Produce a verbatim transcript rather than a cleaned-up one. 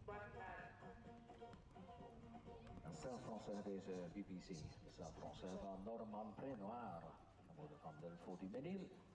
Een Saint-Français deze B B C. De Saint-Français van Norman Prenoir. De moeder van de Faudy Menil.